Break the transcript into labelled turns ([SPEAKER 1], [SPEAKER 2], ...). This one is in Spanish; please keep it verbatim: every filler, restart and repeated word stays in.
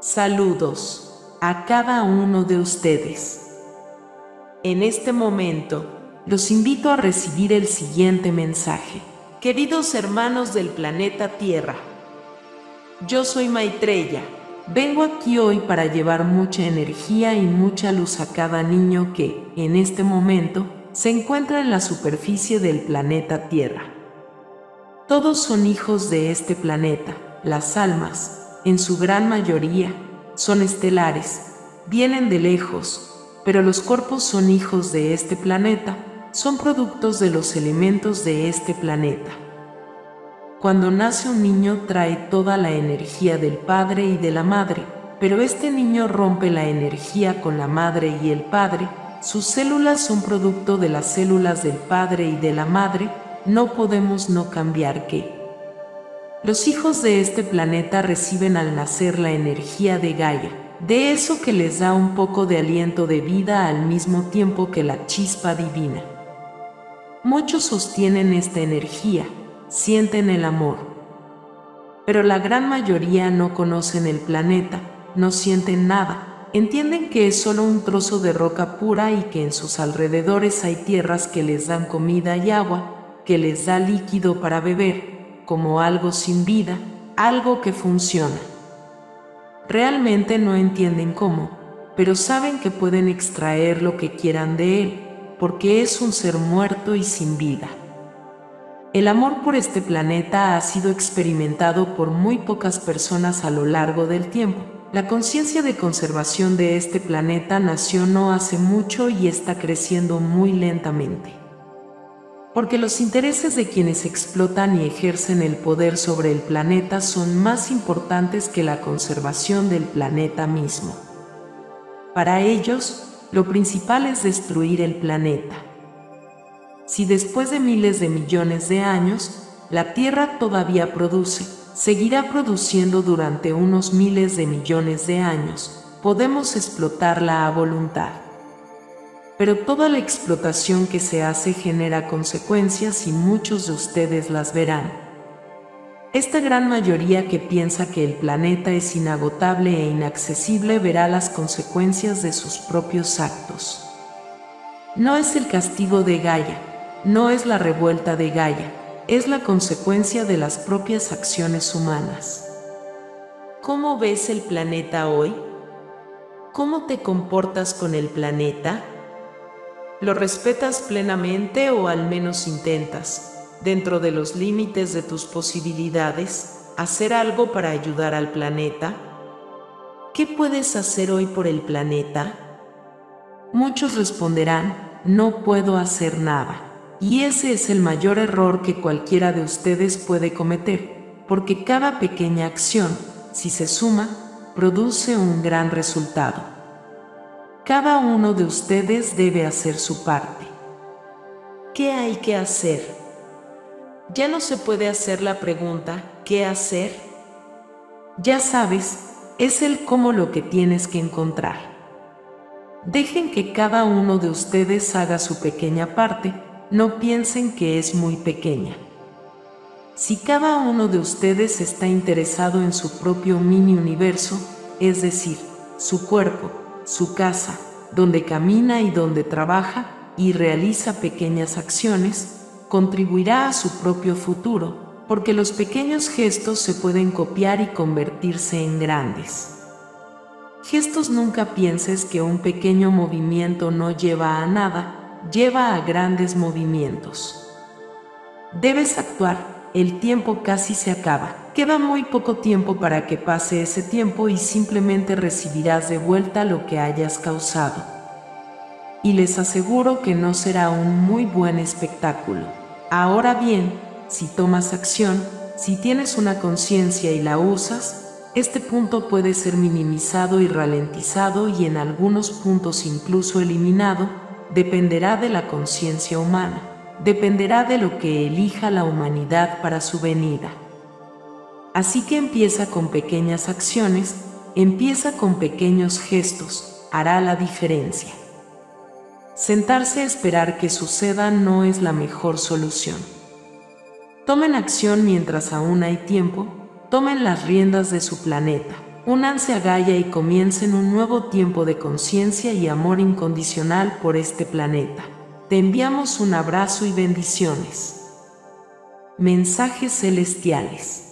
[SPEAKER 1] Saludos a cada uno de ustedes. En este momento, los invito a recibir el siguiente mensaje. Queridos hermanos del planeta Tierra, yo soy Maitreya. Vengo aquí hoy para llevar mucha energía y mucha luz a cada niño que, en este momento, se encuentra en la superficie del planeta Tierra. Todos son hijos de este planeta. Las almas, en su gran mayoría, son estelares, vienen de lejos, pero los cuerpos son hijos de este planeta, son productos de los elementos de este planeta. Cuando nace un niño trae toda la energía del padre y de la madre, pero este niño rompe la energía con la madre y el padre, sus células son producto de las células del padre y de la madre, no podemos no cambiar que los hijos de este planeta reciben al nacer la energía de Gaia, de eso que les da un poco de aliento de vida al mismo tiempo que la chispa divina. Muchos sostienen esta energía, sienten el amor, pero la gran mayoría no conocen el planeta, no sienten nada, entienden que es solo un trozo de roca pura y que en sus alrededores hay tierras que les dan comida y agua, que les da líquido para beber, como algo sin vida, algo que funciona. Realmente no entienden cómo, pero saben que pueden extraer lo que quieran de él, porque es un ser muerto y sin vida. El amor por este planeta ha sido experimentado por muy pocas personas a lo largo del tiempo. La conciencia de conservación de este planeta nació no hace mucho y está creciendo muy lentamente. Porque los intereses de quienes explotan y ejercen el poder sobre el planeta son más importantes que la conservación del planeta mismo. Para ellos, lo principal es destruir el planeta. Si después de miles de millones de años, la Tierra todavía produce, seguirá produciendo durante unos miles de millones de años, podemos explotarla a voluntad. Pero toda la explotación que se hace genera consecuencias y muchos de ustedes las verán. Esta gran mayoría que piensa que el planeta es inagotable e inaccesible verá las consecuencias de sus propios actos. No es el castigo de Gaia, no es la revuelta de Gaia, es la consecuencia de las propias acciones humanas. ¿Cómo ves el planeta hoy? ¿Cómo te comportas con el planeta? ¿Lo respetas plenamente o al menos intentas, dentro de los límites de tus posibilidades, hacer algo para ayudar al planeta? ¿Qué puedes hacer hoy por el planeta? Muchos responderán, no puedo hacer nada. Y ese es el mayor error que cualquiera de ustedes puede cometer, porque cada pequeña acción, si se suma, produce un gran resultado. Cada uno de ustedes debe hacer su parte. ¿Qué hay que hacer? Ya no se puede hacer la pregunta, ¿qué hacer? Ya sabes, es el cómo lo que tienes que encontrar. Dejen que cada uno de ustedes haga su pequeña parte, no piensen que es muy pequeña. Si cada uno de ustedes está interesado en su propio mini universo, es decir, su cuerpo, su casa, donde camina y donde trabaja y realiza pequeñas acciones, contribuirá a su propio futuro, porque los pequeños gestos se pueden copiar y convertirse en grandes. Gestos nunca pienses que un pequeño movimiento no lleva a nada, lleva a grandes movimientos. Debes actuar. El tiempo casi se acaba. Queda muy poco tiempo para que pase ese tiempo y simplemente recibirás de vuelta lo que hayas causado. Y les aseguro que no será un muy buen espectáculo. Ahora bien, si tomas acción, si tienes una conciencia y la usas, este punto puede ser minimizado y ralentizado y en algunos puntos incluso eliminado, dependerá de la conciencia humana. Dependerá de lo que elija la humanidad para su venida. Así que empieza con pequeñas acciones, empieza con pequeños gestos, hará la diferencia. Sentarse a esperar que suceda no es la mejor solución. Tomen acción mientras aún hay tiempo, tomen las riendas de su planeta. Únanse a Gaia y comiencen un nuevo tiempo de conciencia y amor incondicional por este planeta. Te enviamos un abrazo y bendiciones. Mensajes celestiales.